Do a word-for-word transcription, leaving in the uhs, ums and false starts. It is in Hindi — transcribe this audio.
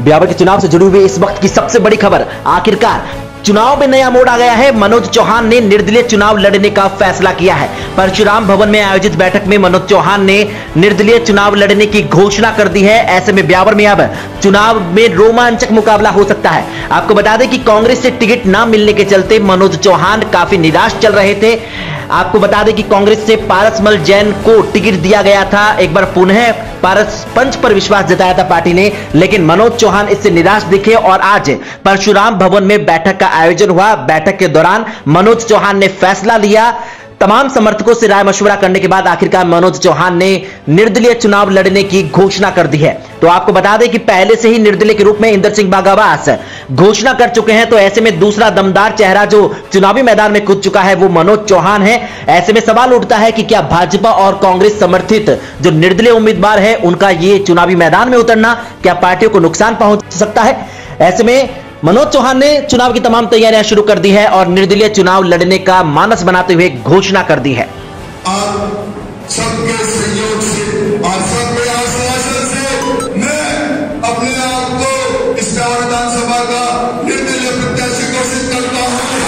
ब्यावर के चुनाव से जुड़ी हुई इस वक्त की सबसे बड़ी खबर, आखिरकार चुनाव में नया मोड़ आ गया है। मनोज चौहान ने निर्दलीय चुनाव लड़ने का फैसला किया है। परशुराम भवन में आयोजित बैठक में मनोज चौहान ने निर्दलीय चुनाव लड़ने की घोषणा कर दी है। ऐसे में ब्यावर में अब चुनाव में रोमांचक मुकाबला हो सकता है। आपको बता दें कि कांग्रेस से टिकट न मिलने के चलते मनोज चौहान काफी निराश चल रहे थे। आपको बता दें कि कांग्रेस से पारसमल जैन को टिकट दिया गया था। एक बार पुनः पारस पंच पर विश्वास जताया था पार्टी ने, लेकिन मनोज चौहान इससे निराश दिखे और आज परशुराम भवन में बैठक का आयोजन हुआ। बैठक के दौरान मनोज चौहान ने फैसला लिया। तमाम समर्थकों से राय मशवरा करने के बाद आखिरकार मनोज चौहान ने निर्दलीय चुनाव लड़ने की घोषणा कर दी है। तो आपको बता दें कि पहले से ही निर्दलीय के रूप में इंदर सिंह बागावास घोषणा कर चुके हैं। तो ऐसे में दूसरा दमदार चेहरा जो चुनावी मैदान में कूद चुका है वो मनोज चौहान है। ऐसे में सवाल उठता है कि क्या भाजपा और कांग्रेस समर्थित जो निर्दलीय उम्मीदवार है उनका ये चुनावी मैदान में उतरना क्या पार्टियों को नुकसान पहुंच सकता है। ऐसे में मनोज चौहान ने चुनाव की तमाम तैयारियां शुरू कर दी है और निर्दलीय चुनाव लड़ने का मानस बनाते हुए घोषणा कर दी है। आप सबके सहयोग से और सबके आश्वासन से मैं अपने आप को इस विधानसभा का निर्दलीय प्रत्याशी घोषित करता हूं।